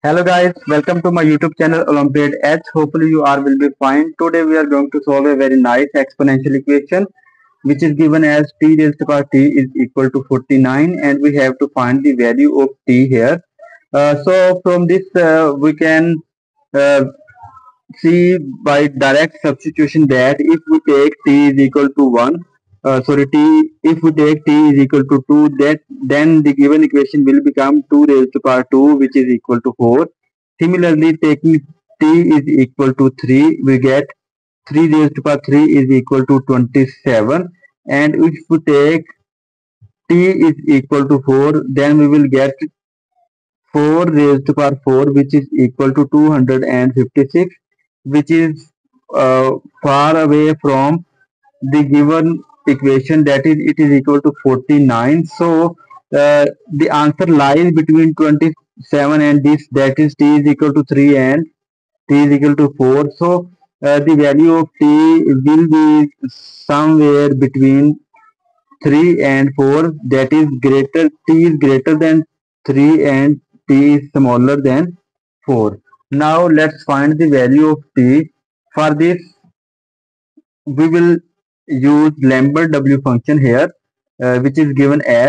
Hello guys, welcome to my YouTube channel Olympiad H. Hopefully you are will be fine. Today we are going to solve a very nice exponential equation which is given as t raised to power t is equal to 49 and we have to find the value of t here. So from this we can uh, see by direct substitution that if we take t is equal to 1 t if we take t is equal to 2 that then the given equation will become 2 raised to power 2 which is equal to 4. Similarly, taking t is equal to 3 we get 3 raised to power 3 is equal to 27, and if we take t is equal to 4 then we will get 4 raised to power 4 which is equal to 256, which is uh, far away from the given equation, that is it is equal to 49. So the answer lies between 27 and this, that is t is equal to 3 and t is equal to 4. So the value of t will be somewhere between 3 and 4, that is greater t is greater than 3 and t is smaller than 4. Now let's find the value of t. For this we will use Lambert W function here, which is given as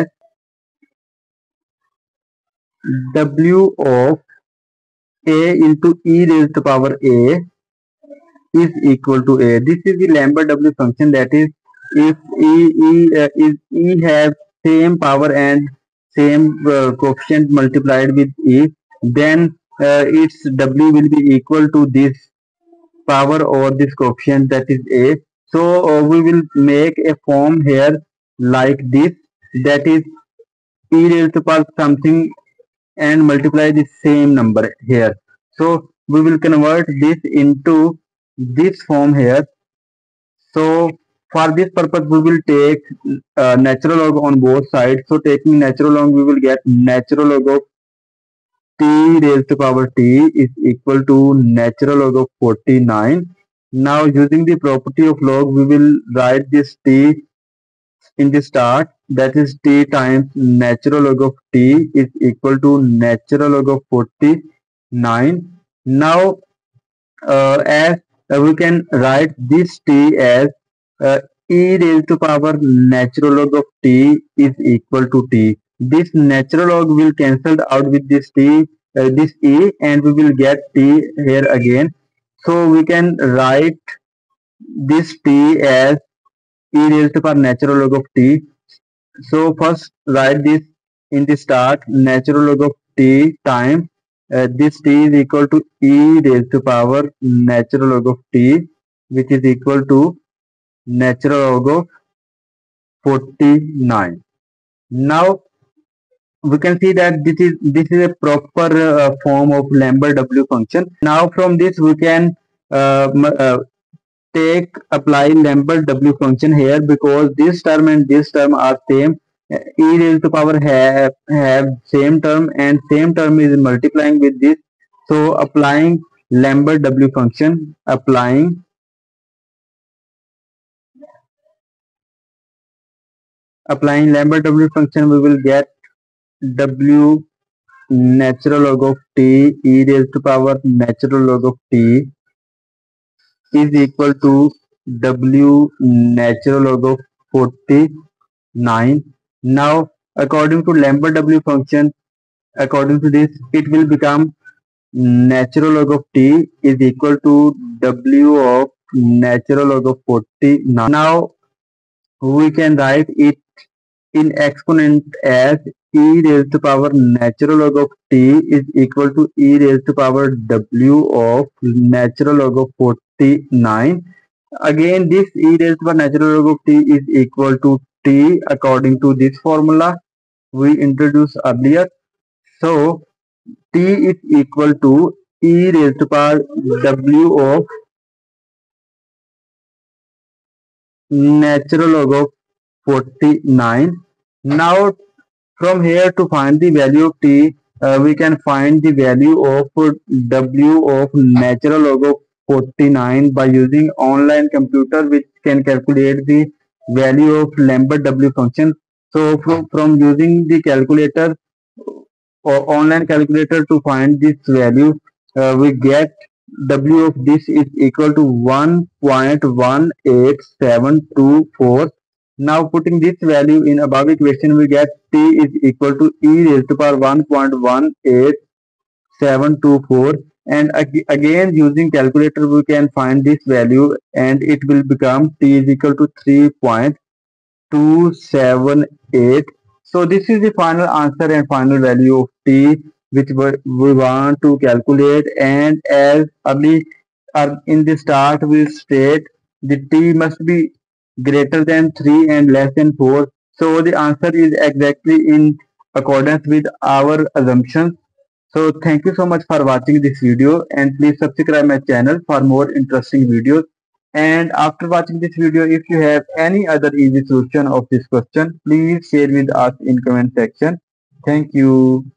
W of a into e raised to power a is equal to a. This is the Lambert W function, that is if e have same power and same coefficient multiplied with e, then its W will be equal to this power or this coefficient, that is a. So we will make a form here like this, that is e raised to power something and multiply the same number here. So we will convert this into this form here. So for this purpose we will take natural log on both sides. So taking natural log we will get natural log of t raised to power t is equal to natural log of 49. Now using the property of log we will write this t in the start, that is t times natural log of t is equal to natural log of 49. Now as we can write this t as uh, e raised to power natural log of t is equal to t. This natural log will cancel out with this t, this e, and we will get t here again. So we can write this t as e raised to power natural log of t. So first write this in the start, natural log of t time this t is equal to e raised to power natural log of t, which is equal to natural log of 49. Now we can see that this is a proper form of Lambert W function. Now from this we can take apply Lambert W function here, because this term and this term are same. E raised to power have same term and same term is multiplying with this. So applying Lambert W function, applying Lambert W function, we will get W natural log of t e raised to power natural log of t is equal to W natural log of 49. Now according to Lambert W function, according to this it will become natural log of t is equal to W of natural log of 49. Now we can write it in exponent as e raised to power natural log of t is equal to e raised to power W of natural log of 49. Again this e raised to power natural log of t is equal to t according to this formula we introduced earlier. So t is equal to e raised to power W of natural log of 49. Now from here to find the value of t, we can find the value of W of natural log of 49 by using online computer, which can calculate the value of Lambert W function. So from using the calculator online calculator to find this value. We get W of this is equal to 1.18724. Now putting this value in above equation, we get T is equal to e raised to power 1.18724, and again using calculator we can find this value, and it will become T is equal to 3.278. So this is the final answer and final value of T which we want to calculate. And as early in the start we state, the T must be greater than 3 and less than 4. So the answer is exactly in accordance with our assumptions. So thank you so much for watching this video, and please subscribe my channel for more interesting videos. And after watching this video, if you have any other easy solution of this question, please share with us in comment section. Thank you.